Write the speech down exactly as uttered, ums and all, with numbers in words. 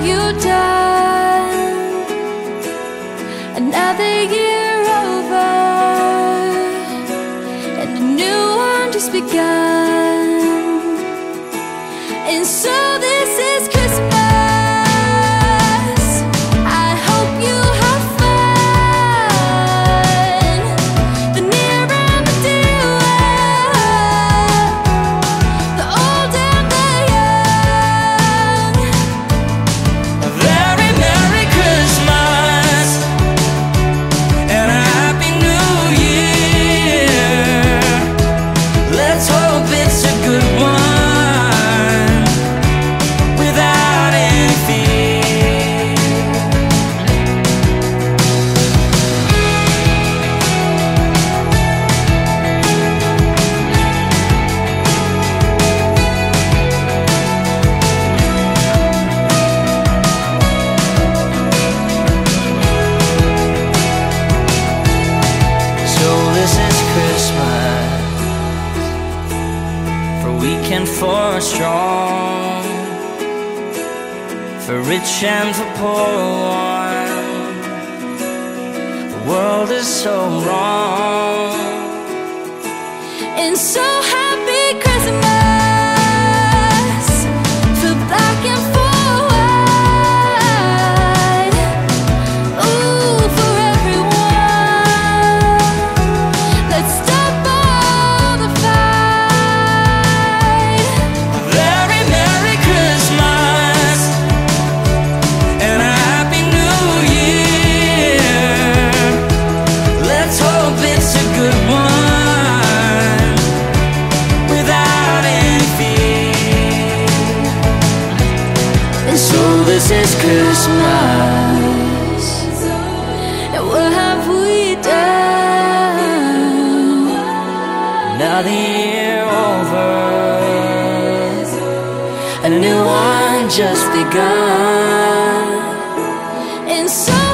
you done? Another year over, and a new one just begun. And so this is Christmas. I hope you have fun, the near and the dear, the old and the young. A very Merry Christmas and a Happy New Year. Let's hope it's a good one. Weak and for strong, for rich and for poor one. The world is so wrong. And so happy Christmas for black and for white. Ooh, for everyone. Let's stop all the fight. A very Merry Christmas and a Happy New Year. Let's hope it's a good one. So this is Christmas, and what have we done? Another year over, and a new one just begun. And so